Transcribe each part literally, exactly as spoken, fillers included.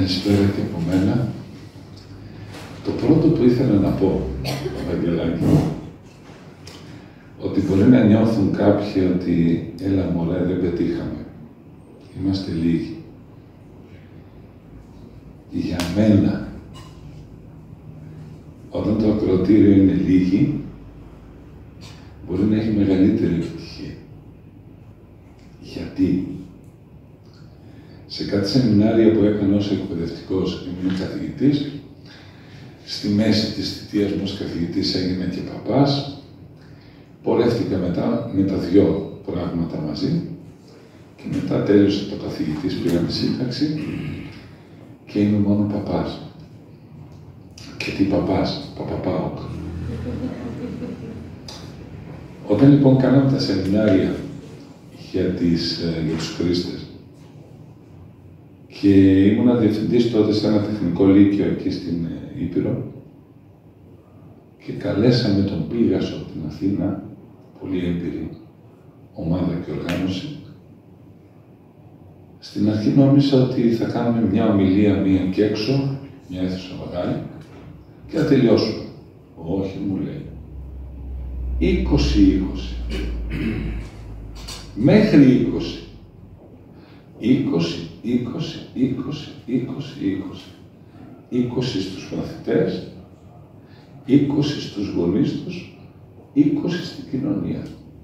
Καλησπέρα και από μένα. Το πρώτο που ήθελα να πω, Βαγγελάκη, ότι μπορεί να νιώθουν κάποιοι ότι έλα μωρέ, δεν πετύχαμε. Είμαστε λίγοι. Για μένα, όταν το ακροατήριο είναι λίγοι, μπορεί να έχει μεγαλύτερη επιτυχία. Γιατί? Σε κάτι σεμινάρια που έκανα ως εκπαιδευτικός, ήμουν καθηγητής, στη μέση της θητείας μου ως καθηγητής έγινα και παπάς, πορεύτηκα μετά με τα δυο πράγματα μαζί και μετά τέλειωσε το καθηγητής, πήγαμε σύνταξη και είμαι μόνο παπάς. Και τι παπάς, παπαπάοκ. Όταν λοιπόν κάναμε τα σεμινάρια για, τις, για τους χρήστες και ήμουνα διευθυντής τότε σε ένα τεχνικό λύκειο εκεί στην Ήπειρο και καλέσαμε τον Πίγασο από την Αθήνα, πολύ έμπειρη ομάδα και οργάνωση. Στην αρχή νόμιζα ότι θα κάνουμε μια ομιλία μία και έξω, μια αίθουσα μεγάλη, και θα τελειώσουμε. Όχι, μου λέει. είκοσι είκοσι. Μέχρι είκοσι. είκοσι, είκοσι, είκοσι, είκοσι, είκοσι. είκοσι στους μαθητές, είκοσι στους γονείς τους, είκοσι στην κοινωνία.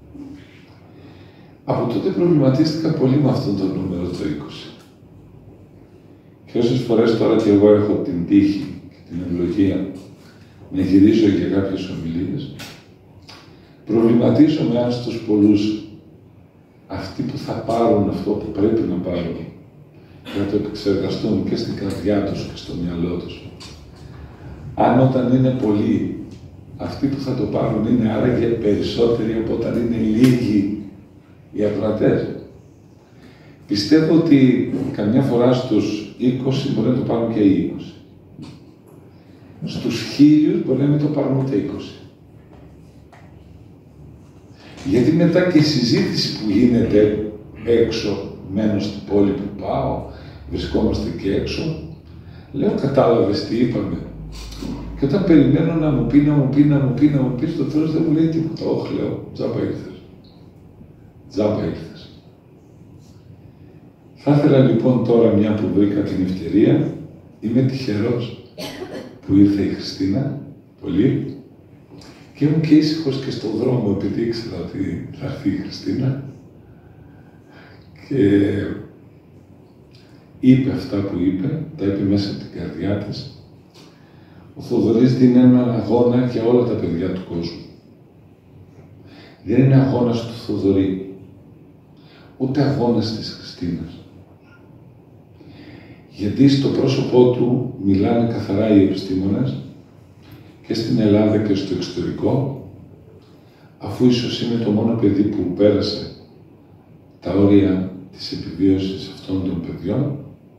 Από τότε προβληματίστηκα πολύ με αυτόν τον νούμερο το είκοσι. Και όσες φορές τώρα και εγώ έχω την τύχη και την ευλογία να γυρίζω για κάποιες ομιλίες, προβληματίζομαι αν στους πολλούς αυτοί που θα πάρουν αυτό που πρέπει να πάρουν και να το επεξεργαστούν και στην καρδιά τους και στο μυαλό τους, αν όταν είναι πολλοί, αυτοί που θα το πάρουν είναι άραγε περισσότεροι από όταν είναι λίγοι οι ακροατές. Πιστεύω ότι καμιά φορά στους είκοσι μπορεί να το πάρουν και οι είκοσι. Στους χίλιους μπορεί να μην το πάρουν ούτε είκοσι. Γιατί μετά και η συζήτηση που γίνεται έξω, μένω στην πόλη που πάω, βρισκόμαστε και έξω, λέω κατάλαβες τι είπαμε. Και όταν περιμένω να μου πει, να μου πει, να μου πει, να μου πει, στο τέλος δεν μου λέει τίποτα. Όχι, λέω, τζάμπα ήρθες. Τζάμπα ήρθες. Θα ήθελα λοιπόν τώρα, μια που βρήκα την ευκαιρία, είμαι τυχερός που ήρθε η Χριστίνα, πολύ, και ήμουν και ήσυχος και στον δρόμο, επειδή ήξερα ότι θα έρθει η Χριστίνα. Και είπε αυτά που είπε, τα είπε μέσα από την καρδιά της. Ο Θοδωρής δίνει έναν αγώνα για όλα τα παιδιά του κόσμου. Δεν είναι αγώνας του Θοδωρή, ούτε αγώνας της Χριστίνας. Γιατί στο πρόσωπό του μιλάνε καθαρά οι επιστήμονες και στην Ελλάδα και στο εξωτερικό, αφού ίσως είναι το μόνο παιδί που πέρασε τα όρια της επιβίωσης αυτών των παιδιών,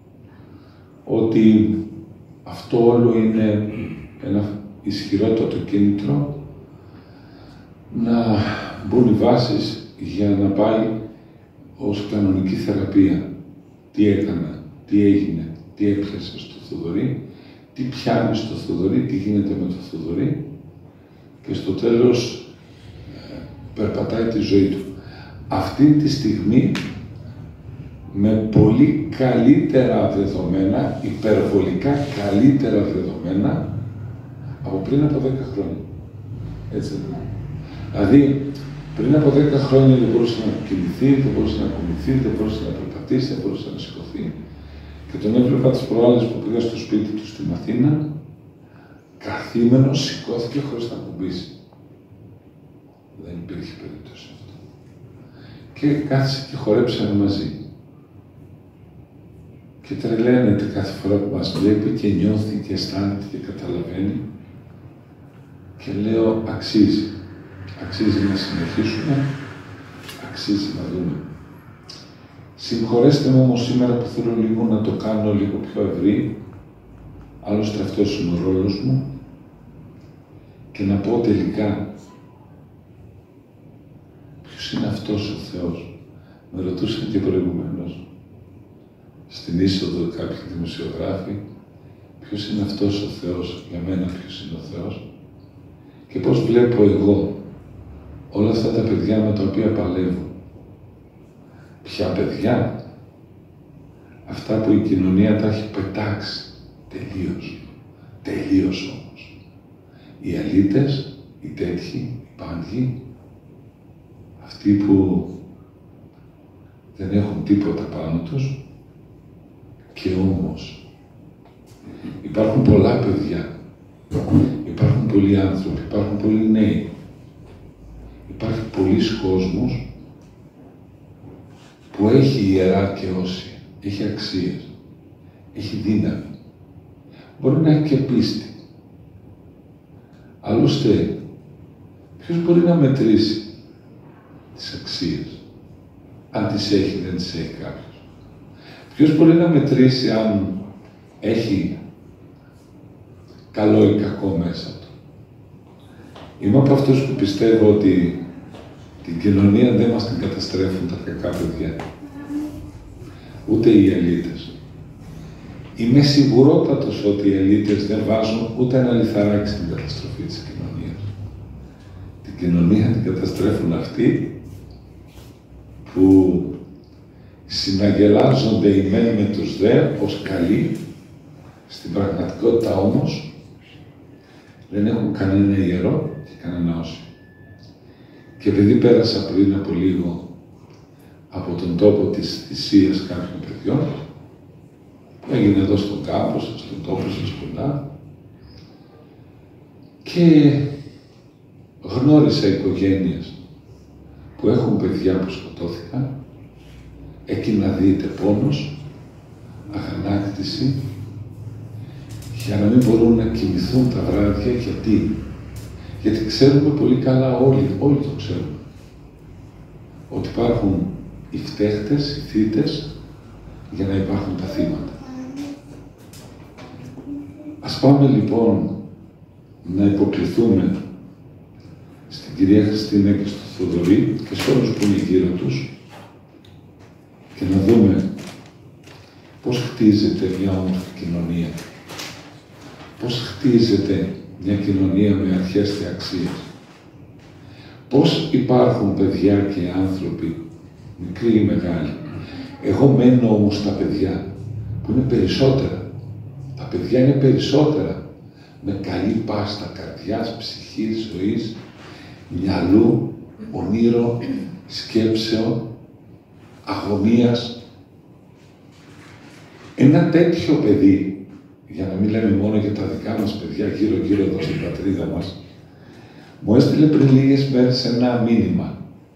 ότι αυτό όλο είναι ένα ισχυρότατο κίνητρο να μπουν οι βάσεις για να πάει ως κανονική θεραπεία. Τι έκανα, τι έγινε, τι έπιασε στο Θοδωρή, τι πιάνει στο Θοδωρή, τι γίνεται με το Θοδωρή και στο τέλος ε, περπατάει τη ζωή του. Αυτή τη στιγμή με πολύ καλύτερα δεδομένα, υπερβολικά καλύτερα δεδομένα από πριν από δέκα χρόνια. Έτσι δεν είναι. Δηλαδή, πριν από δέκα χρόνια δεν μπορούσε να κινηθεί, δεν μπορούσε να κουνηθεί, δεν μπορούσε να περπατήσει, δεν μπορούσε να σηκωθεί. Και τον έβλεπα τις προάλλες που πήγα στο σπίτι του στην Αθήνα, καθήμενος σηκώθηκε χωρίς να κουμπίσει. Δεν υπήρχε περίπτωση αυτό. Και κάθισε και χορέψαμε μαζί. Και τρελαίνεται κάθε φορά που μας βλέπει και νιώθει και αισθάνεται και καταλαβαίνει. Και λέω, αξίζει. Αξίζει να συνεχίσουμε, αξίζει να δούμε. Συγχωρέστε μου όμως σήμερα που θέλω λίγο να το κάνω λίγο πιο ευρύ, άλλωστε αυτός είναι ο ρόλος μου, και να πω τελικά ποιος είναι αυτός ο Θεός. Με ρωτούσαν και προηγουμένως. Στη στην είσοδο κάποιοι δημοσιογράφοι, ποιος είναι αυτός ο Θεός, για μένα ποιος είναι ο Θεός και πώς βλέπω εγώ όλα αυτά τα παιδιά με τα οποία παλεύω. Ποια παιδιά? Αυτά που η κοινωνία τα έχει πετάξει τελείως. Τελείως όμως. Οι ελίτες, οι τέτοιοι, οι πάντιοι, αυτοί που δεν έχουν τίποτα πάνω τους και όμως υπάρχουν πολλά παιδιά, υπάρχουν πολλοί άνθρωποι, υπάρχουν πολλοί νέοι, υπάρχει πολλής κόσμος που έχει ιερά και όσια, έχει αξίες, έχει δύναμη. Μπορεί να έχει και πίστη. Άλλωστε, ποιος μπορεί να μετρήσει τις αξίες, αν τις έχει δεν τις έχει κάποιος. Ποιος μπορεί να μετρήσει αν έχει καλό ή κακό μέσα του. Είμαι από αυτούς που πιστεύω ότι την κοινωνία δεν μας την καταστρέφουν τα κακά παιδιά. Ούτε οι ελίτες. Είμαι σιγουρότατος ότι οι ελίτες δεν βάζουν ούτε ένα λιθαράκι στην καταστροφή της κοινωνίας. Την κοινωνία την καταστρέφουν αυτοί που συναγελάζονται οι μεν με τους δε ως καλοί, στην πραγματικότητα όμως δεν έχουν κανένα ιερό και κανένα όσιο. Και επειδή πέρασα πριν από λίγο από τον τόπο της θυσίας κάποιων παιδιών, που έγινε εδώ στον κάμπο σας, στον τόπο σας πολλά, και γνώρισα οικογένειες που έχουν παιδιά που σκοτώθηκαν, εκεί να δείτε πόνος, αγανάκτηση, για να μην μπορούν να κοιμηθούν τα βράδια. Γιατί? Γιατί ξέρουμε πολύ καλά όλοι, όλοι το ξέρουμε, ότι υπάρχουν οι φταίχτες, οι θύτες, για να υπάρχουν τα θύματα. Ας πάμε λοιπόν να υποκληθούμε στην κυρία Χριστίνα και στο Θοδωρή και σε όλους που είναι γύρω τους και να δούμε πώς χτίζεται μια όμορφη κοινωνία. Πώς χτίζεται μια κοινωνία με αρχές και αξίες. Πώς υπάρχουν παιδιά και άνθρωποι, μικροί ή μεγάλοι. Εγώ μένω όμως στα παιδιά, που είναι περισσότερα. Τα παιδιά είναι περισσότερα. Με καλή πάστα καρδιάς, ψυχής, ζωής, μυαλού, ονείρων, σκέψεων, αγωνίας. Ένα τέτοιο παιδί, για να μην λέμε μόνο για τα δικά μας παιδιά γύρω-γύρω εδώ στην πατρίδα μας, μου έστειλε πριν λίγες μέρες ένα μήνυμα.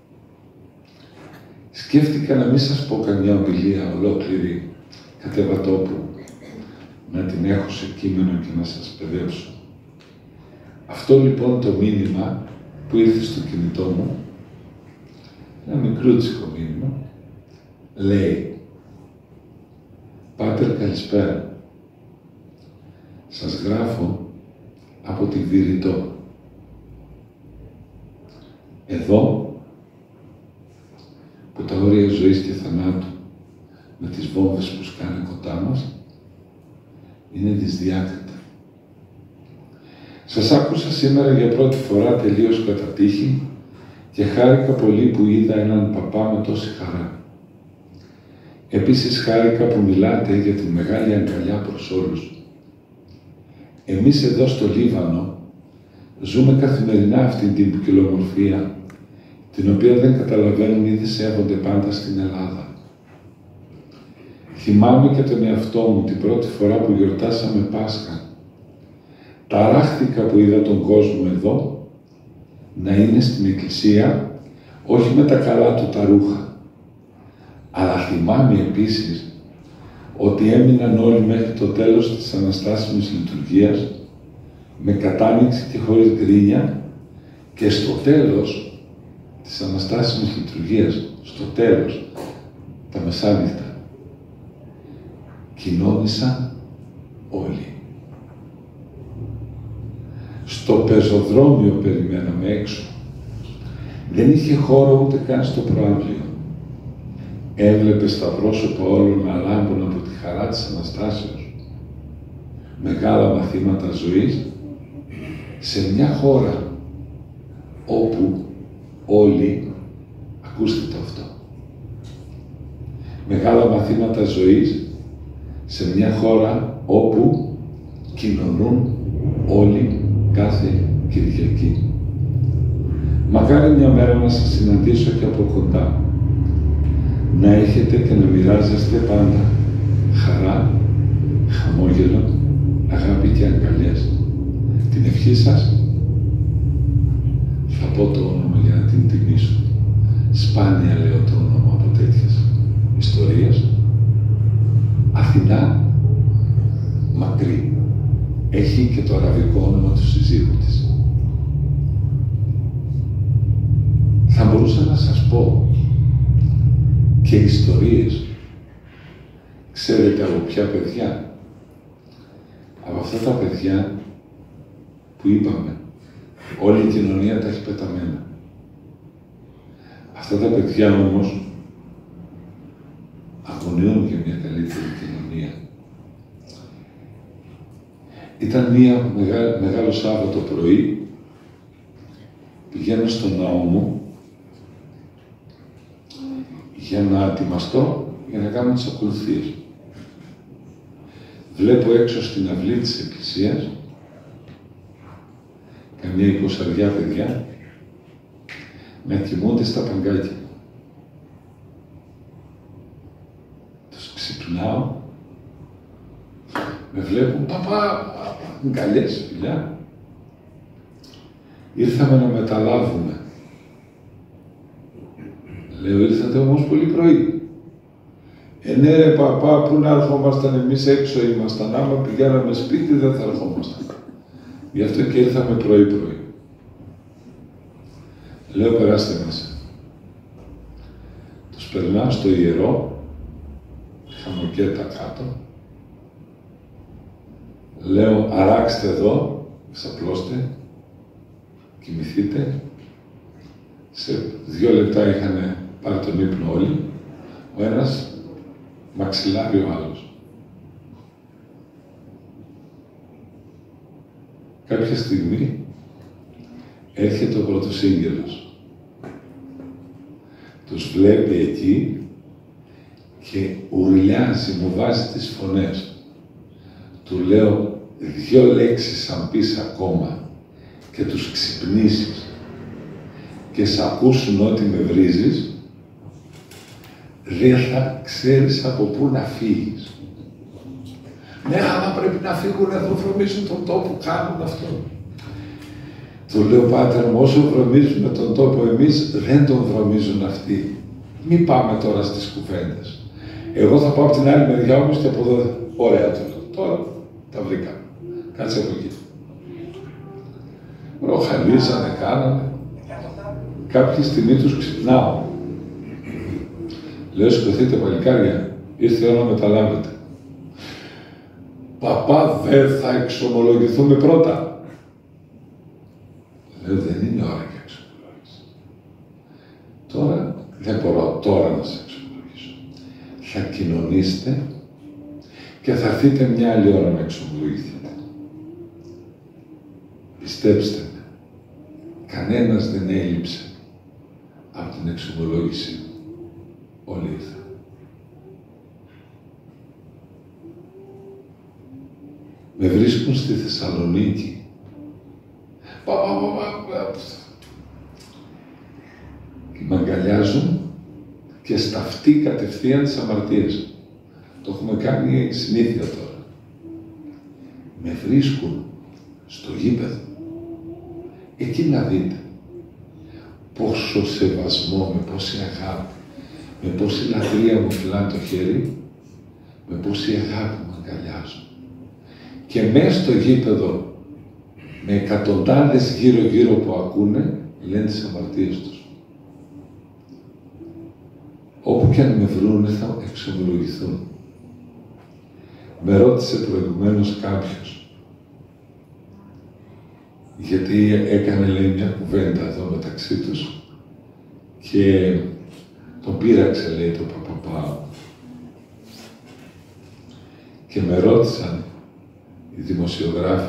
Σκέφτηκα να μην σας πω καμιά ομιλία ολόκληρη κατεβατόπου, να την έχω σε κείμενο και να σας παιδεύσω. Αυτό λοιπόν το μήνυμα που ήρθε στο κινητό μου, ένα μικρούτσικο μήνυμα, λέει: «Πάτερ, καλησπέρα. Σας γράφω από τη Βηρητό. Εδώ, που τα όρια ζωής και θανάτου με τις βόμβες που σκάνε κοντά μας είναι δυσδιάκριτα. Σας άκουσα σήμερα για πρώτη φορά τελείως κατά τύχη και χάρηκα πολύ που είδα έναν παπά με τόση χαρά. Επίσης χάρηκα που μιλάτε για τη μεγάλη αγκαλιά προς όλους. Εμείς εδώ στο Λίβανο ζούμε καθημερινά αυτή την ποικιλομορφία, την οποία δεν καταλαβαίνουν ή δεν σέβονται πάντα στην Ελλάδα. Θυμάμαι και τον εαυτό μου την πρώτη φορά που γιορτάσαμε Πάσχα. Ταράχθηκα που είδα τον κόσμο εδώ να είναι στην εκκλησία, όχι με τα καλά του τα ρούχα. Αλλά θυμάμαι επίσης ότι έμειναν όλοι μέχρι το τέλος της Αναστάσιμης Λειτουργίας με κατάνοιξη και χωρίς γκρίνια και στο τέλος της Αναστάσιμης Λειτουργίας, στο τέλος, τα μεσάνυχτα, κοινώνησαν όλοι. Στο πεζοδρόμιο περιμέναμε έξω. Δεν είχε χώρο ούτε καν στο προάβλιο. έβλεπες τα πρόσωπα όλων να λάμπουν από τη χαρά της Αναστάσεως. Μεγάλα μαθήματα ζωής σε μια χώρα όπου όλοι, ακούστε το αυτό, μεγάλα μαθήματα ζωής σε μια χώρα όπου κοινωνούν όλοι κάθε Κυριακή. Μακάρι μια μέρα να σας συναντήσω και από κοντά, να έχετε και να μοιράζεστε πάντα χαρά, χαμόγελο, αγάπη και αγκαλιές. Την ευχή σας θα πω το όνομα για να την τιμήσω. Σπάνια λέω το όνομα από τέτοιες ιστορίες. Αθηνά Μακρύ. Έχει και το αραβικό όνομα του συζύγου της. Θα μπορούσα να σας πω και ιστορίες. Ξέρετε από ποια παιδιά? Από αυτά τα παιδιά που είπαμε, όλη η κοινωνία τα έχει πεταμένα. Αυτά τα παιδιά όμως αγωνιούν για μια καλύτερη κοινωνία. Ήταν μία μεγάλο, μεγάλο Σάββατο πρωί, πηγαίνω στον ναό μου για να ετοιμαστώ, για να κάνω τις ακολουθίες. Βλέπω έξω στην αυλή της εκκλησίας καμιά εικοσαριά παιδιά να κοιμούνται στα παγκάκια. Τους ξυπνάω, με βλέπουν, παπά, αγκαλιές, φιλιά. Ήρθαμε να μεταλάβουμε. Λέω, ήρθατε όμως πολύ πρωί. Ε, ναι ρε παπά, πού να ερχόμασταν, εμείς έξω ήμασταν, άμα πηγαίναμε σπίτι δεν θα ερχόμασταν. Γι' αυτό και ήρθαμε πρωί-πρωί. Λέω, περάστε μέσα. Τους περνάω στο ιερό, χαμοκέτα κάτω. Λέω, αράξτε εδώ, ξαπλώστε, κοιμηθείτε. Σε δύο λεπτά είχαν πάρει τον ύπνο όλοι. Ο ένας μαξιλάρει ο άλλος. Κάποια στιγμή έρχεται ο πρωτοσύγγελος. Τους βλέπει εκεί και ουρλιάζει, μου βάζει τις φωνές. Του λέω, δυο λέξεις αν πεις ακόμα και τους ξυπνήσεις και σ' ακούσουν ότι με βρίζεις, δεν θα ξέρεις από πού να φύγεις. Ναι, άμα πρέπει να φύγουν, να βρωμίζουν τον τόπο, κάνουν αυτό. Του λέω, πάτερ μου, όσο βρωμίζουμε τον τόπο εμείς, δεν τον βρωμίζουν αυτοί. Μην πάμε τώρα στις κουβέντες. Εγώ θα πάω από την άλλη μεριά όμως και από εδώ. Ωραία, του λέω. Τώρα τα βρήκα. Κάτσε από εκεί. Ροχαλίσανε, κάνανε. Κάποια στιγμή τους ξυπνάω. Λέω, σηκωθείτε παλικάρια, ήρθε η ώρα να μεταλάβετε. Παπά, δεν θα εξομολογηθούμε πρώτα. Λέω, δεν είναι ώρα για εξομολόγηση. Τώρα, δεν μπορώ τώρα να σε εξομολογήσω. Θα κοινωνήσετε και θα έρθετε μια άλλη ώρα να εξομολογηθείτε. Πιστέψτε με, κανένας δεν έλειψε από την εξομολόγησή μου. Όλοι ήρθαν. Με βρίσκουν στη Θεσσαλονίκη. Πα, πα, πα, πα, πα. Και με αγκαλιάζουν και σταυτεί κατευθείαν τις αμαρτίες. Το έχουμε κάνει συνήθεια τώρα. Με βρίσκουν στο γήπεδο. Εκεί να δείτε πόσο σεβασμό, με πόση αγάπη, με πόση λατρεία μου φυλάνε το χέρι, με πόση αγάπη μου αγκαλιάζουν. Και μέσα στο γήπεδο, με εκατοντάδες γύρω-γύρω που ακούνε, λένε τις αμαρτίες τους. Όπου και αν με βρούνε θα εξομολογηθούν. Με ρώτησε προηγουμένως κάποιος, γιατί έκανε, λέει, μια κουβέντα εδώ μεταξύ τους και τον πείραξε, λέει, το Παπαπάο. Και με ρώτησαν οι δημοσιογράφοι,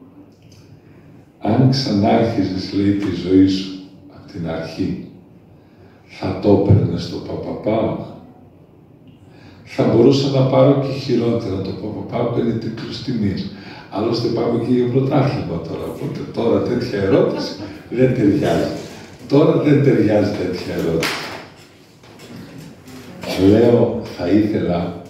αν ξανάρχιζες, λέει, τη ζωή σου από την αρχή, θα το έπαιρνες στο Παπαπάο? Θα μπορούσα να πάρω και χειρότερα. Το Παπαπάο είναι τίτλος τιμής. Άλλωστε πάμε και για πρωτάθλημα τώρα. Οπότε τώρα τέτοια ερώτηση δεν ταιριάζει. Τώρα δεν ταιριάζει τέτοια ερώτηση. Λέω, θα ήθελα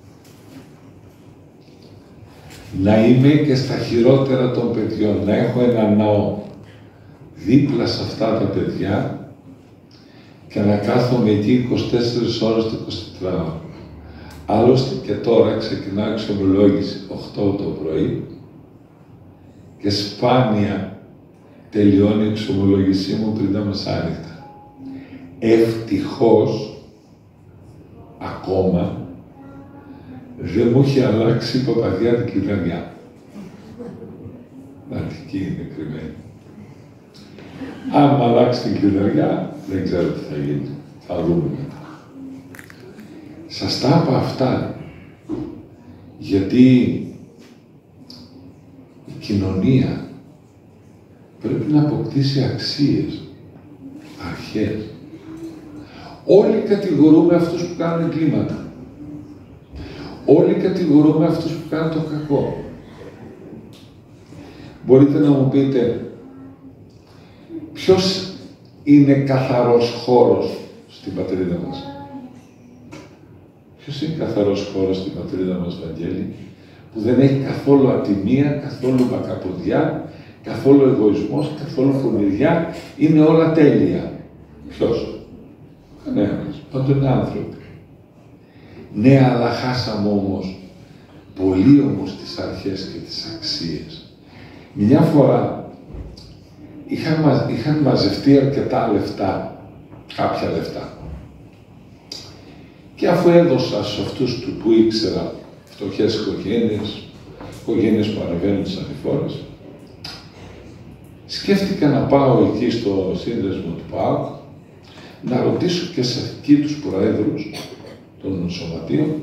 να είμαι και στα χειρότερα των παιδιών, να έχω ένα ναό δίπλα σε αυτά τα παιδιά και να κάθομαι εκεί είκοσι τέσσερις ώρες το εικοσιτετράωρο. Άλλωστε και τώρα ξεκινάω εξομολόγηση οκτώ το πρωί και σπάνια τελειώνει η εξομολόγησή μου πριν τα μεσάνυχτα. Ευτυχώς, ακόμα, δεν μου έχει αλλάξει η παπαδιά την κλειδαριά. Να, εκεί είναι κρυμμένη. Αν μου αλλάξει την κλειδαριά, δεν ξέρω τι θα γίνει. Θα δούμε μετά. Σας τα είπα αυτά, γιατί η κοινωνία πρέπει να αποκτήσει αξίες, αρχές. Όλοι κατηγορούμε αυτούς που κάνουν εγκλήματα. Όλοι κατηγορούμε αυτούς που κάνουν το κακό. Μπορείτε να μου πείτε ποιος είναι καθαρός χώρος στην πατρίδα μας? Ποιος είναι καθαρός χώρος στην πατρίδα μας, Βαγγέλη, που δεν έχει καθόλου ατιμία, καθόλου μπακαποδιά, καθόλου εγωισμός, καθόλου φωνηριά, είναι όλα τέλεια? Ποιος? Κανένας. Πάντως είναι άνθρωποι. Ναι, αλλά χάσαμε όμως πολύ όμως τις αρχές και τις αξίες. Μια φορά είχαν, είχαν μαζευτεί αρκετά λεφτά, κάποια λεφτά. Και αφού έδωσα σε αυτούς του που ήξερα, φτωχές οικογένειες, οικογένειες που ανεβαίνουν τις ανηφόρες, σκέφτηκα να πάω εκεί στο σύνδεσμο του ΠΑΟΚ, να ρωτήσω και σε εκεί τους προέδρους των σωματείων,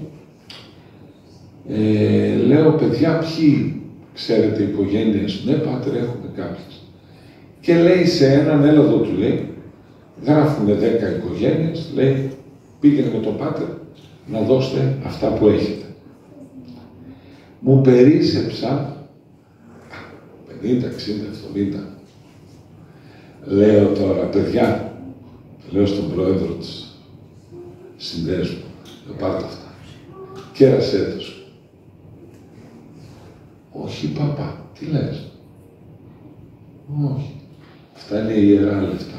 ε, λέω, παιδιά, ποιοι ξέρετε οικογένειες? Ναι, πάτερ, έχουμε κάποιες. Και λέει σε έναν έλαδο, του λέει, γράφουνε δέκα οικογένειες, λέει, πήγαινε με τον πάτερ να δώσετε αυτά που έχετε. Μου περίσσεψα πενήντα, εξήντα, εβδομήντα. Λέω τώρα, παιδιά, λέω στον πρόεδρο της συνδέσμου, πάρτε αυτά. Κέρασέ τους. Όχι, παπά, τι λες? Όχι. Αυτά είναι ιερά λεφτά.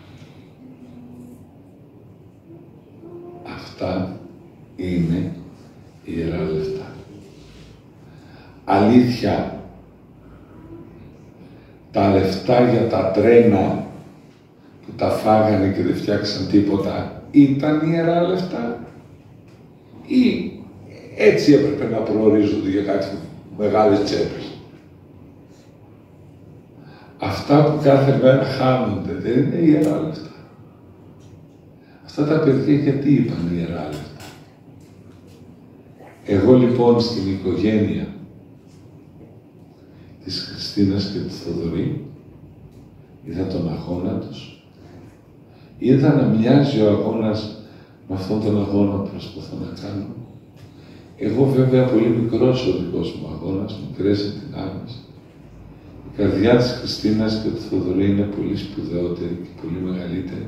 Αυτά είναι ιερά λεφτά. Αλήθεια, τα λεφτά για τα τρένα που τα φάγανε και δεν φτιάξαν τίποτα ήταν ιερά λεφτά? Ή έτσι έπρεπε να προορίζονται για κάτι μεγάλες τσέπες? Αυτά που κάθε μέρα χάνονται δεν είναι ιερά λεφτά? Αυτά τα παιδιά γιατί είπαν ιερά λεφτά? Εγώ λοιπόν στην οικογένεια της Χριστίνας και του Θοδωρή είδα τον αγώνα τους, είδα να μοιάζει ο αγώνας με αυτόν τον αγώνα που προσπαθώ να κάνω. Εγώ βέβαια πολύ μικρός ο δικός μου αγώνας, μικρές οι δυνάμεις. Η καρδιά της Χριστίνας και του Θοδωρή είναι πολύ σπουδαιότερη και πολύ μεγαλύτερη.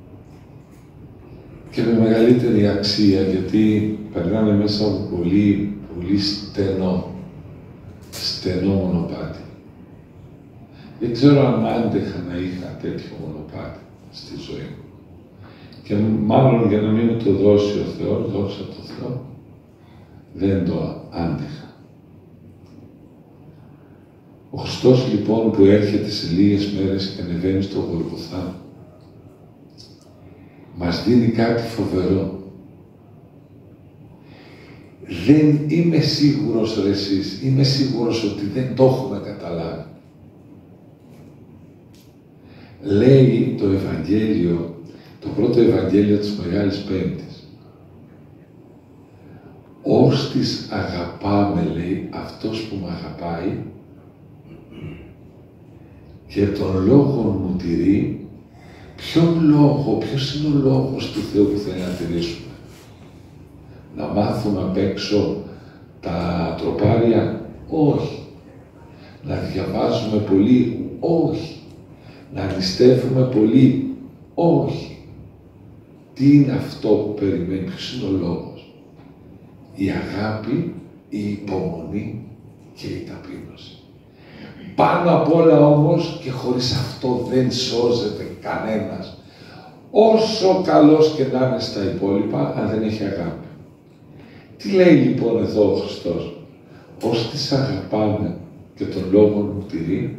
Και με μεγαλύτερη αξία, γιατί περνάμε μέσα από πολύ, πολύ στενό, στενό μονοπάτι. Δεν ξέρω αν άντεχα να είχα τέτοιο μονοπάτι στη ζωή μου. Και μάλλον για να μην μου το δώσει ο Θεός, δόξα τω Θεώ, δεν το άντεχα. Ο Χριστός λοιπόν που έρχεται σε λίγες μέρες και ανεβαίνει στο Γολγοθά, μας δίνει κάτι φοβερό. Δεν είμαι σίγουρος, ρε εσείς, είμαι σίγουρος ότι δεν το έχουμε καταλάβει. Λέει το Ευαγγέλιο, το πρώτο Ευαγγέλιο της Μεγάλης Πέμπτης. Ως της αγαπάμε, λέει, αυτός που με αγαπάει και τον λόγο μου τηρεί. Ποιον λόγο, ποιος είναι ο λόγος του Θεού που θέλει να τηρήσουμε? Να μάθουμε απ' έξω τα τροπάρια? Όχι. Να διαβάζουμε πολύ? Όχι. Να νηστεύουμε πολύ? Όχι. Τι είναι αυτό που περιμένει, ποιος είναι ο λόγος? Η αγάπη, η υπομονή και η ταπείνωση. Πάνω απ' όλα όμως, και χωρίς αυτό δεν σώζεται κανένας, όσο καλός και να είναι στα υπόλοιπα, αν δεν έχει αγάπη. Τι λέει λοιπόν εδώ ο Χριστός? Ως τις αγαπάμε και τον λόγο μου τηρεί,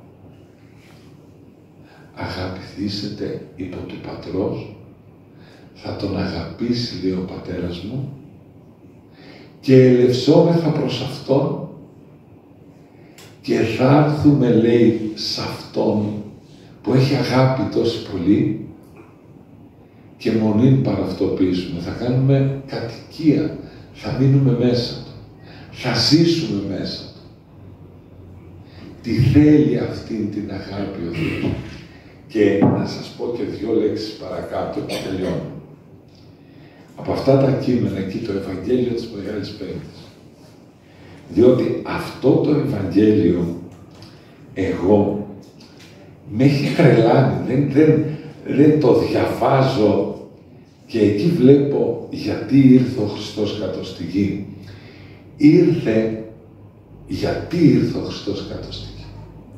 αγαπηθήσετε υπό του Πατρός, θα τον αγαπήσει, λέει ο Πατέρας μου, και ελευσόμεθα προς Αυτόν και θα έρθουμε, λέει, σε Αυτόν που έχει αγάπη τόσο πολύ και μονήν παραυτοποιήσουμε. Θα κάνουμε κατοικία, θα μείνουμε μέσα του, θα ζήσουμε μέσα του. Τι θέλει αυτήν την αγάπη ο Θεός? Και να σας πω και δύο λέξεις παρακάτω και τελειώνω. Από αυτά τα κείμενα εκεί, το Ευαγγέλιο της Μεγάλης Πέμπτης. Διότι αυτό το Ευαγγέλιο, εγώ, με έχει τρελάνει, δεν, δεν, δεν το διαβάζω και εκεί βλέπω γιατί ήρθε ο Χριστός κάτω στη γη. Ήρθε, γιατί ήρθε ο Χριστός κάτω στη γη?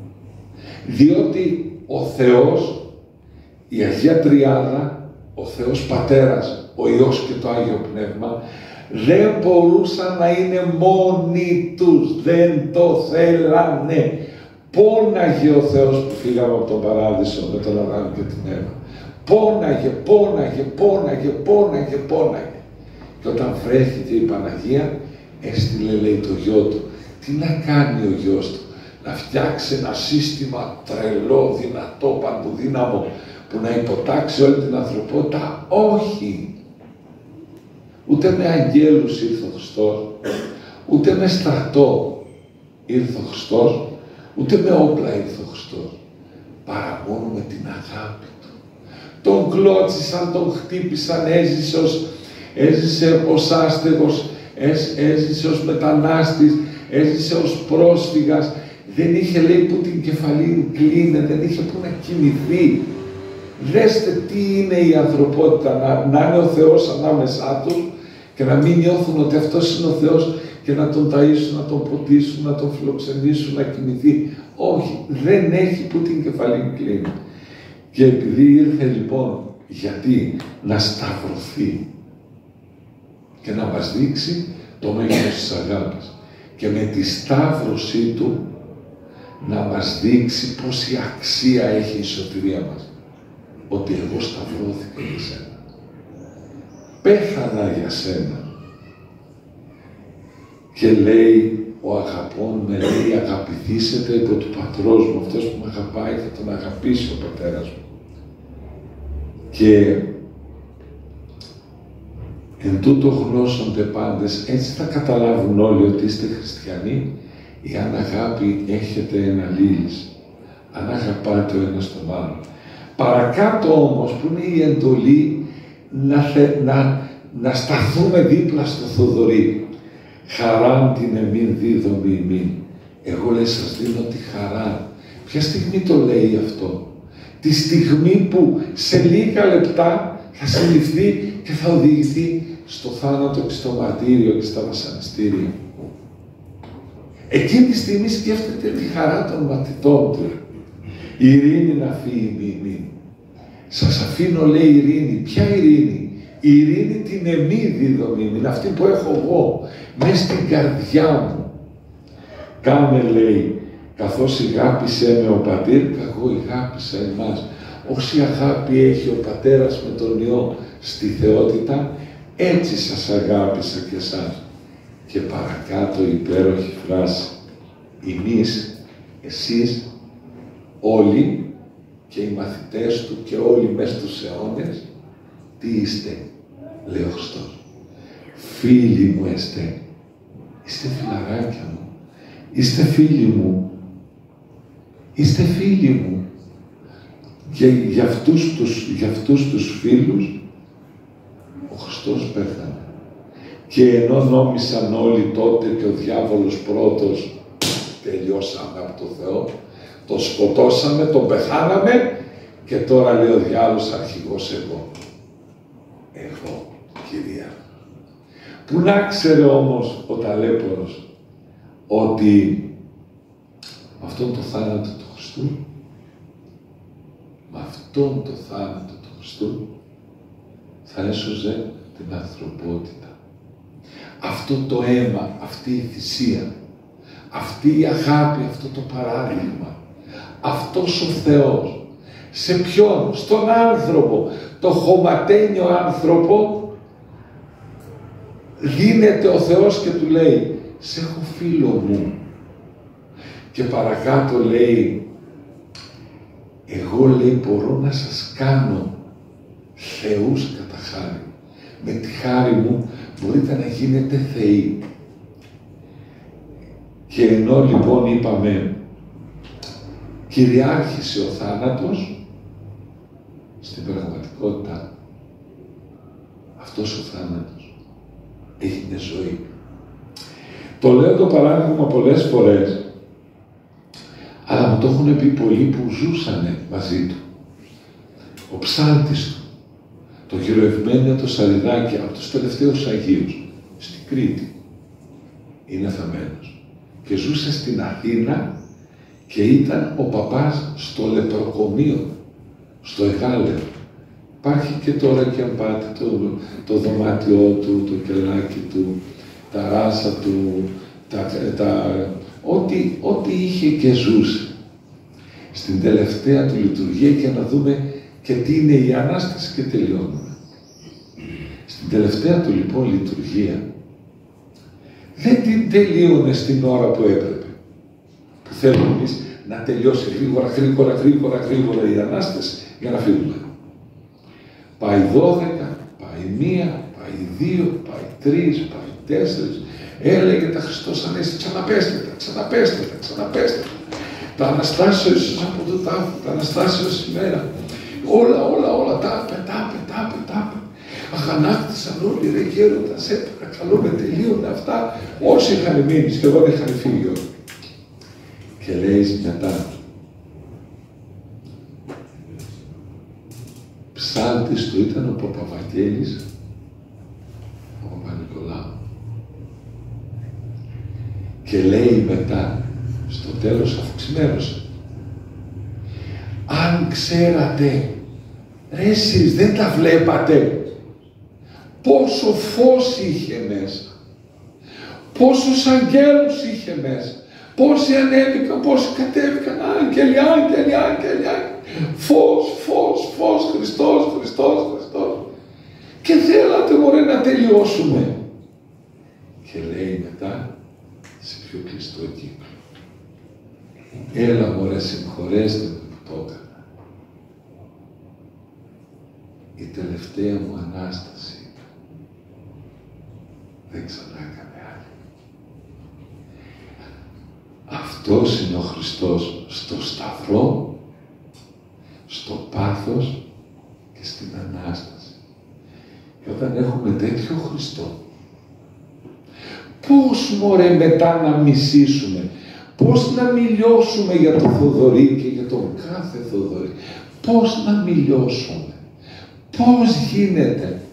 Διότι ο Θεός, η Αγία Τριάδα, ο Θεός Πατέρας, ο Υιός και το Άγιο Πνεύμα, δεν μπορούσαν να είναι μόνοι τους, δεν το θέλανε. Πόναγε ο Θεός που φύγαμε από τον Παράδεισο με τον Αδάμ και την Εύα. Πόναγε, πόναγε, πόναγε, πόναγε, πόναγε. Και όταν βρέθηκε η Παναγία, έστειλε, λέει, το γιο του. Τι να κάνει ο γιος του? Να φτιάξει ένα σύστημα τρελό, δυνατό, παντοδύναμο, που να υποτάξει όλη την ανθρωπότητα? Όχι. Ούτε με αγγέλους ήρθε ο Χριστός, ούτε με στρατό ήρθε ο Χριστός, ούτε με όπλα ήρθε ο Χριστός, παρά μόνο με την αγάπη του. Τον κλώτσισαν, τον χτύπησαν, έζησε ως, έζησε ως άστεγος, έζησε ως μετανάστης, έζησε ως πρόσφυγας, δεν είχε, λέει, που την κεφαλή κλείνε, δεν είχε που να κοιμηθεί. Δέστε τι είναι η ανθρωπότητα, να, να είναι ο Θεός ανάμεσά τους και να μην νιώθουν ότι αυτός είναι ο Θεός και να τον ταΐσουν, να τον ποτίσουν, να τον φιλοξενήσουν, να κοιμηθεί. Όχι, δεν έχει που την κεφαλή κλείνει. Και επειδή ήρθε λοιπόν, γιατί? Να σταυρωθεί και να μας δείξει το μέγεθος της αγάπης. Και με τη σταύρωσή του να μας δείξει πόση αξία έχει η σωτηρία μας. Ότι εγώ σταυρώθηκα για σένα. Πέθανα για σένα. Και λέει, ο αγαπών με λέει, αγαπηθήσετε υπό του Πατρός μου. Αυτός που με αγαπάει θα τον αγαπήσει ο Πατέρας μου. Και εν τούτο γνώσονται πάντες, έτσι θα καταλάβουν όλοι ότι είστε χριστιανοί, εάν αγάπη έχετε ένα λύλης, αν αγαπάτε ο ένας τον άλλον. Παρακάτω όμως, που είναι η εντολή να, θε, να, να σταθούμε δίπλα στο Θοδωρή. Χαράν την εμήν δίδομη ημίν. Εγώ, λέει, σας δίνω τη χαρά. Ποια στιγμή το λέει αυτό? Τη στιγμή που σε λίγα λεπτά θα συλληφθεί και θα οδηγηθεί στο θάνατο και στο μαρτύριο και στα βασανιστήρια. Εκείνη τη στιγμή σκέφτεται τη χαρά των μαθητών του. Η ειρήνη να φύγει ημίν. Σας αφήνω, λέει, ειρήνη. Ποια ειρήνη? Η ειρήνη την εμή δίδομη, είναι αυτή που έχω εγώ, μες στην καρδιά μου. Κάνε, λέει, καθώς ηγάπησε με ο Πατήρ, εγώ ηγάπησα εμάς. Όση αγάπη έχει ο Πατέρας με τον Υιό στη θεότητα, έτσι σας αγάπησα και εσάς. Και παρακάτω υπέροχη φράση. Εμείς, εσείς, όλοι και οι μαθητές του και όλοι μες στους αιώνες, Τι είστε, λέει ο Χριστός. Φίλοι μου είστε. Είστε φιλαράκια μου. Είστε φίλοι μου. Είστε φίλοι μου. Και για αυτούς τους, για αυτούς τους φίλους ο Χριστός πέθανε. Και ενώ νόμισαν όλοι τότε και ο διάβολος πρώτος, τελειώσαμε από το Θεό, τον σκοτώσαμε, τον πεθάναμε και τώρα λέει ο διάβολος αρχηγός εγώ. Εγώ, Κυρία. Που να ξέρε όμως ο ταλέπορος ότι με αυτόν το θάνατο του Χριστού, με αυτόν το θάνατο του Χριστού θα έσωζε την ανθρωπότητα. Αυτό το αίμα, αυτή η θυσία, αυτή η αγάπη, αυτό το παράδειγμα, αυτός ο Θεός, σε ποιον, στον άνθρωπο, το χωματένιο άνθρωπο, δίνεται ο Θεός και του λέει, σε έχω φίλο μου. Και παρακάτω λέει, εγώ λέει μπορώ να σας κάνω θεούς κατά χάρη. Με τη χάρη μου μπορείτε να γίνετε θεοί. Και ενώ λοιπόν είπαμε κυριάρχησε ο θάνατος, στην πραγματικότητα αυτός ο θάνατος έγινε ζωή. Το λέω το παράδειγμα πολλές φορές, αλλά μου το έχουν πει πολλοί που ζούσανε μαζί του. Ο ψάλτης του, το Γεροευμένιο το Σαριδάκι, από τους τελευταίους Αγίους, στην Κρήτη, είναι θαμένος. Και ζούσε στην Αθήνα και ήταν ο παπάς στο λεπροκομείο, στο Εγάλεο. Υπάρχει και τώρα και αν πάτε το, το δωμάτιό του, το κελάκι του, τα ράσα του, τα, τα, ό,τι, ό,τι είχε και ζούσε. Στην τελευταία του λειτουργία και να δούμε και τι είναι η Ανάσταση και τελειώνουμε. Στην τελευταία του λοιπόν λειτουργία δεν την τελείωνε στην ώρα που έπρεπε. Που θέλουμε εμείς να τελειώσει γρήγορα, γρήγορα, γρήγορα, γρήγορα η Ανάσταση για να φύγουμε. Πάει δώδεκα, πάει μία, πάει δύο, πάει τρεις, πάει τέσσερις. Έλεγε τα Χριστός Ανέστη, ξαναπέστε τα, ξαναπέστε τα, ξαναπέστε τα. Τα Αναστάσεως από το τάφο, τα Αναστάσεως σήμερα. Όλα, όλα, όλα, τάπε, τάπε, τάπε, τάπε. Αχανάκτησαν όλοι, ρε γέροντα, σε παρακαλώ, με τελείωνε αυτά. Όσοι είχαν μείνει, σχεδόν είχαν φύγει όλοι. Και λέει μετά, ψάλτης του ήταν ο Παπαβαγγέλης, ο Παπα-Νικολάου. Και λέει μετά, στο τέλος αφού ξημέρωσε, αν ξέρατε, ρε εσείς δεν τα βλέπατε, πόσο φως είχε μέσα, πόσους αγγέλους είχε μέσα, πόσοι ανέβηκαν, πόσοι κατέβηκαν, άγγελοι, άγγελοι, άγγελοι, φως, φως, φως, Χριστός, Χριστός, Χριστός. Και θέλατε μωρέ να τελειώσουμε. Και λέει μετά, σε πιο κλειστό κύκλο, έλα μωρέ συγχωρέστε με που το έκανα. Η τελευταία μου Ανάσταση δεν ξανά έκανε άλλη. Αυτός είναι ο Χριστός στο σταυρό, στο πάθος και στην Ανάσταση. Και όταν έχουμε τέτοιο Χριστό, πώς μωρέ μετά να μισήσουμε, πώς να μιλιώσουμε για τον Θοδωρή και για τον κάθε Θοδωρή, πώς να μιλιώσουμε, πώς γίνεται.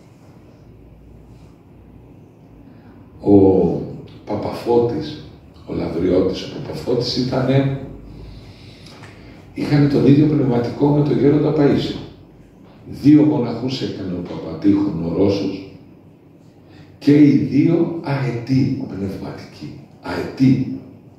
Ο Παπαφώτης, ο Λαβριώτης, ο Παπαφώτης ήτανε, είχαν τον ίδιο πνευματικό με τον Γέροντα Παΐσιο. Δύο μοναχούς έκανε ο Παπατήχων, ο Ρώσος, και οι δύο αετοί πνευματικοί, αετοί.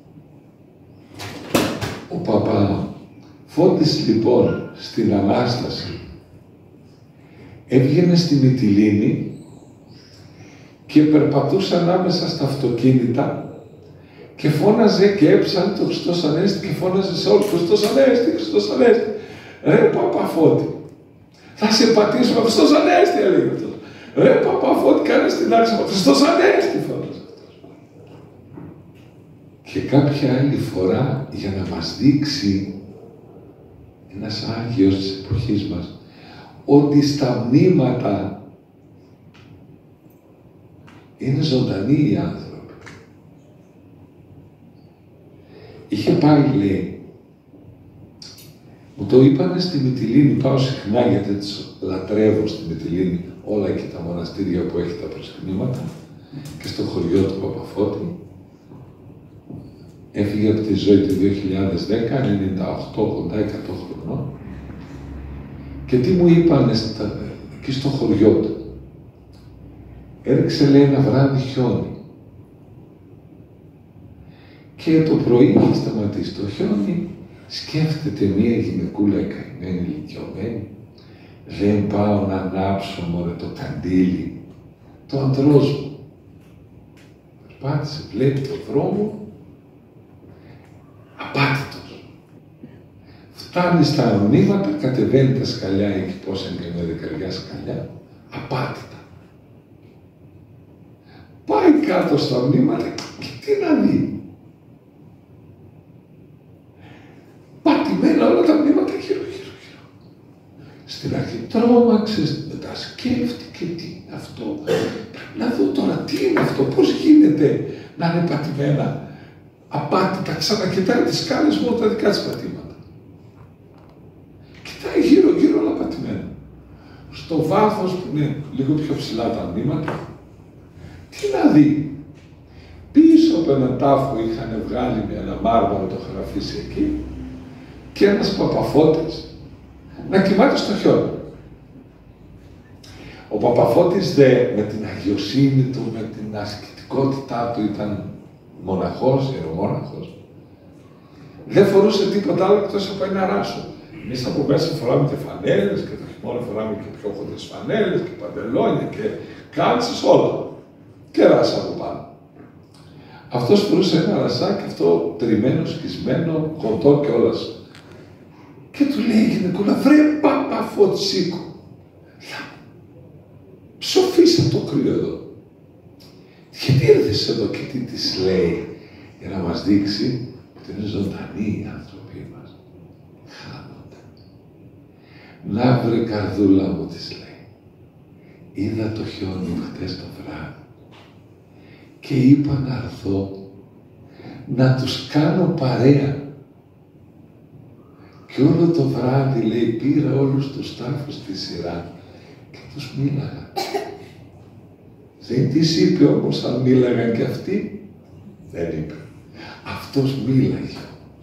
Ο Παπαφώτης λοιπόν στην Ανάσταση έβγαινε στη Μυτιλήνη και περπατούσε ανάμεσα στα αυτοκίνητα και φώναζε και έψανε το Χριστός Ανέστη και φώναζε σε όλους Χριστός Ανέστη, Χριστός Ανέστη. Ρε Παπαφώτη, Θα σε πατήσουμε, Χριστός Ανέστη, έλεγε αυτός. Ρε Παπαφώτη, κάνε στην άξι, Χριστός Ανέστη, φώναζε αυτός. Και κάποια άλλη φορά, για να μας δείξει ένας Άγιος της εποχής μας, ότι στα μνήματα είναι ζωντανοί οι άνθρωποι. Είχε πάει, λέει, μου το είπανε στη Μυτιλήνη, πάω συχνά γιατί τις λατρεύω στη Μυτιλήνη, όλα εκεί τα μοναστήρια που έχει τα προσκυνήματα, και στο χωριό του Παπαφώτη. Έφυγε από τη ζωή του δύο χιλιάδες δέκα, ενενήντα οκτώ, ογδόντα, εκατό χρονών. Και τι μου είπανε στα, εκεί στο χωριό του. Έριξε, λέει, ένα βράδυ χιόνι. Και το πρωί είχε σταματήσει το χιόνι, σκέφτεται μία γυναικούλα καημένη, ηλικιωμένη. Δεν πάω να ανάψω, μωρέ, το καντήλι, το αντρός μου. Περπάτησε, βλέπει τον δρόμο, απάτητος. Φτάνει στα μνήματα, κατεβαίνει τα σκαλιά, εκεί πόσα είναι και με δεκαριά σκαλιά, απάτητα. Πάει κάτω στα μνήματα και τι να δει. Πατημένα όλα τα μνήματα γύρω, γύρω, γύρω. Στην αρχή τρόμαξε, μετά σκέφτηκε τι είναι αυτό. Πρέπει να δω τώρα τι είναι αυτό, πώς γίνεται να είναι πατημένα. Απάτητα, ξανακοιτάει τις σκάλες μόνο τα δικά της πατήματα. Κοιτάει γύρω, γύρω όλα πατημένα. Στο βάθος που είναι λίγο πιο ψηλά τα μνήματα, τι να δει. Πίσω από έναν τάφο είχαν βγάλει με ένα μάρμαρο, το είχαν αφήσει εκεί, και ένας Παπαφώτης να κοιμάται στο χιόνι. Ο Παπαφώτης δε με την αγιοσύνη του, με την ασκητικότητά του, ήταν μοναχός, ιερομόναχος. Δεν φορούσε τίποτα άλλο εκτός από ένα ράσο. Εμείς από μέσα φοράμε και φανέλες και το χειμώνα φοράμε και πιο χοντρές φανέλες και παντελόνια και κάλτσες, όλα. Και ράσα από πάνω. Αυτός φορούσε ένα ρασάκι, αυτό τριμμένο, σκισμένο, χοντό κιόλας. Και του λέει η γυναικούλα, βρε Παπαφώτη, σήκω. Ψοφίσα το κρύο εδώ. Γιατί ήρθες εδώ και τι της λέει, για να μας δείξει ότι είναι ζωντανοί οι άνθρωποι μας. Χάνονται. Να βρε καρδούλα μου, της λέει. Είδα το χιόνι χτες το βράδυ και είπα να έρθω να τους κάνω παρέα. Και όλο το βράδυ, λέει, πήρα όλους τους τάφους στη σειρά και τους μίλαγα. Δεν της είπε όμως αν μίλαγαν κι αυτοί. Δεν είπε. Αυτός μίλαγε.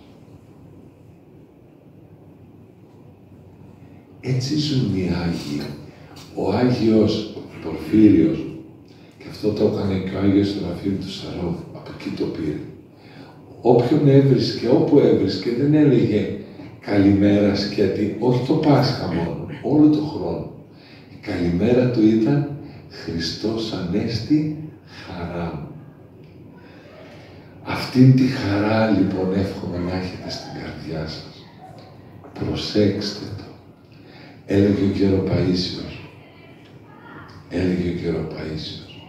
Έτσι ζουν οι Άγιοι. Ο Άγιος Πορφύριος, και αυτό το έκανε και ο Άγιος Σεραφείμ του Σαρόβ, από εκεί το πήρε. Όποιον έβρισκε, όπου έβρισκε, δεν έλεγε καλημέρα σκέτη, όχι το Πάσχα μόνο, όλο το χρόνο. Η καλημέρα του ήταν Χριστός Ανέστη, χαρά μου. Αυτήν τη χαρά λοιπόν εύχομαι να έχετε στην καρδιά σας. Προσέξτε το. Έλεγε ο Γεροπαΐσιος. Έλεγε ο Γεροπαΐσιος.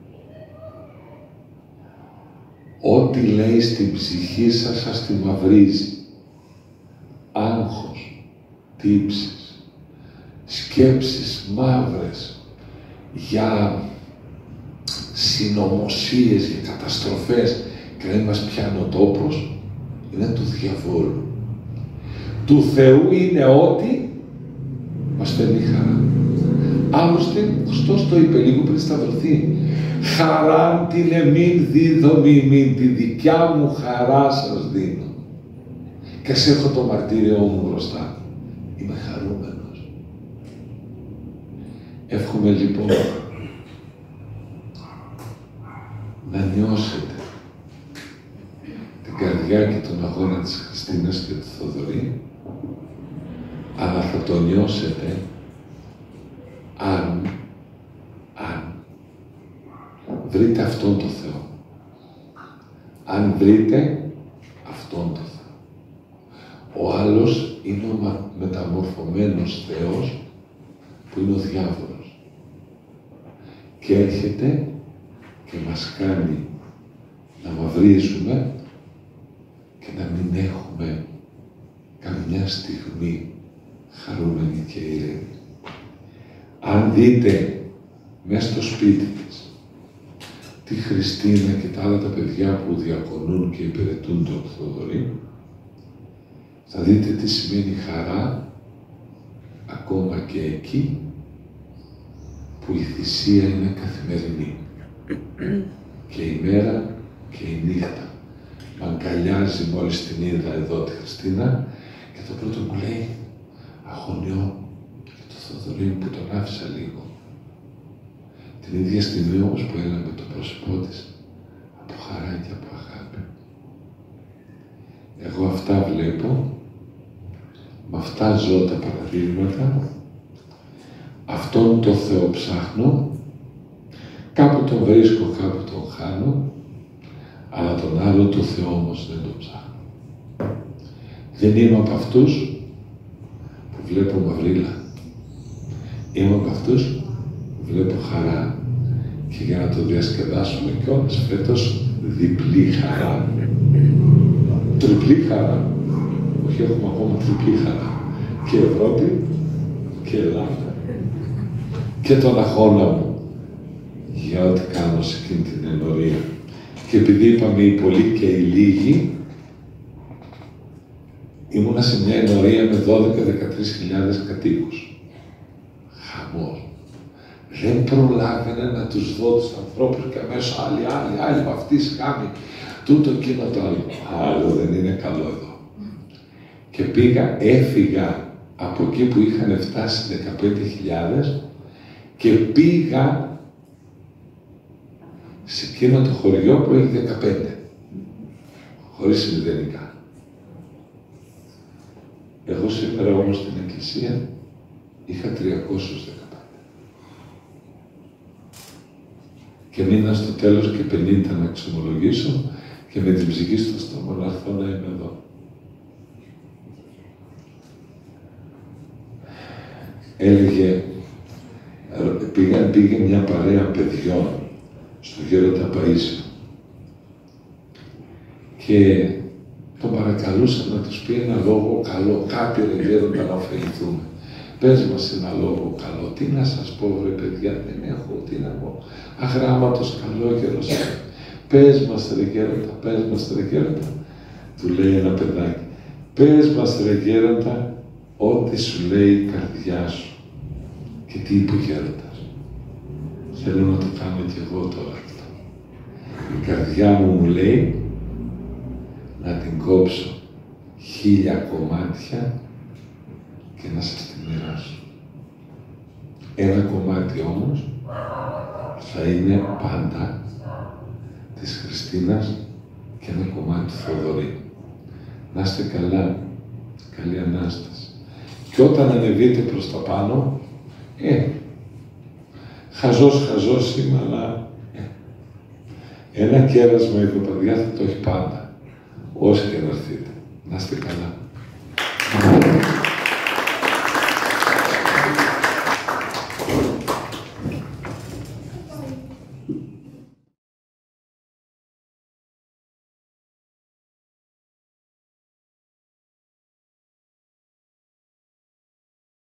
Ό,τι λέει στην ψυχή σας σας τη μαυρίζει. Άγχος, τύψεις, σκέψεις μαύρες για συνωμοσίες, για καταστροφές και δεν μας πιάνει ο τόπος, είναι του διαβόλου. Του Θεού είναι ό,τι μας φέρνει χαρά. Άλλωστε, ο Χριστός το είπε λίγο πριν σταυρωθεί. Χαράν την εμήν δίδομη ημίν, τη δικιά μου χαρά σας δίνω. Και σε έχω το μαρτύριό μου μπροστά. Είμαι χαρούμενος. Εύχομαι λοιπόν να νιώσετε την καρδιά και τον αγώνα της Χριστίνας και του Θοδωρή, αλλά θα το νιώσετε αν, αν βρείτε αυτόν τον Θεό. Αν βρείτε αυτόν τον Θεό. Ο άλλος είναι ο μεταμορφωμένος Θεός που είναι ο διάβολος. Και έρχεται και μας κάνει να μαυρίζουμε και να μην έχουμε καμιά στιγμή χαρούμενη και ήρεμη. Αν δείτε μέσα στο σπίτι της τη Χριστίνα και τα άλλα τα παιδιά που διακονούν και υπηρετούν τον Θοδωρή, θα δείτε τι σημαίνει χαρά ακόμα και εκεί που η θυσία είναι καθημερινή. Και η μέρα και η νύχτα. Μ' αγκαλιάζει μόλις την είδα εδώ τη Χριστίνα και το πρώτο μου λέει αγωνιώ για το Θοδωρή που τον άφησα λίγο. Την ίδια στιγμή όμως που έλαβε το πρόσωπό της από χαρά και από αγάπη. Εγώ αυτά βλέπω, με αυτά ζω τα παραδείγματα, αυτόν τον Θεό ψάχνω, κάπου τον βρίσκω, κάπου τον χάνω, αλλά τον άλλο το Θεό όμως δεν τον ψάχνω. Δεν είμαι από αυτούς που βλέπω μαυρίλα. Είμαι από αυτούς που βλέπω χαρά. Και για να το διασκεδάσουμε κιόλας φέτος διπλή χαρά. Τριπλή χαρά. Όχι, έχουμε ακόμα τριπλή χαρά. Και Ευρώπη και Ελλάδα. Και τον αγώνα μου για ό,τι κάνω σε εκείνη την ενορία. Και επειδή είπαμε οι πολλοί και οι λίγοι, ήμουνα σε μια ενορία με δώδεκα με δεκατρείς χιλιάδες κατοίκους. Χαμός. Δεν προλάβαινα να τους δω τους ανθρώπους και αμέσως άλλοι, άλλοι, άλλοι, αυτή σκάμει, τούτο, εκείνο, το άλλο. Άλλο δεν είναι καλό εδώ. Και πήγα, έφυγα από εκεί που είχαν φτάσει δεκαπέντε χιλιάδες και πήγα σε εκείνο το χωριό που έχει δεκαπέντε. Χωρίς μηδενικά. Εγώ σήμερα όμως στην εκκλησία είχα τριακόσιους δεκαπέντε. Και μείνα στο τέλος και πενήντα να εξομολογήσω και με την ψυχή στο στόμα να έρθω να είμαι εδώ. Έλεγε, πήγε, πήγε μια παρέα παιδιών στο Γέροντα Παΐσιο και τον παρακαλούσαν να τους πει ένα λόγο καλό, κάτι ρε Γέροντα να ωφεληθούμε. Πες μας ένα λόγο καλό. Τι να σας πω, βρε παιδιά, δεν έχω, τι να πω. Αγράμματος καλόγερος. Πες μας ρε Γέροντα, πες μας ρε Γέροντα. Του λέει ένα παιδάκι. Πες μας ρε Γέροντα, ό,τι σου λέει η καρδιά σου. Και τι είπε ο Γέροντας. Θέλω να το κάνω κι εγώ τώρα αυτό. Η καρδιά μου μου λέει να την κόψω χίλια κομμάτια και να σας τη μοιράσω. Ένα κομμάτι όμως θα είναι πάντα της Χριστίνας και ένα κομμάτι του Θοδωρή. Να είστε καλά, καλή Ανάσταση. Και όταν ανεβείτε προς τα πάνω, ε, χαζός, χαζός είμαι, αλλά ε, ένα κέρασμα η Παπαδιά θα το έχει πάντα, όσοι και να έρθείτε. Να είστε καλά.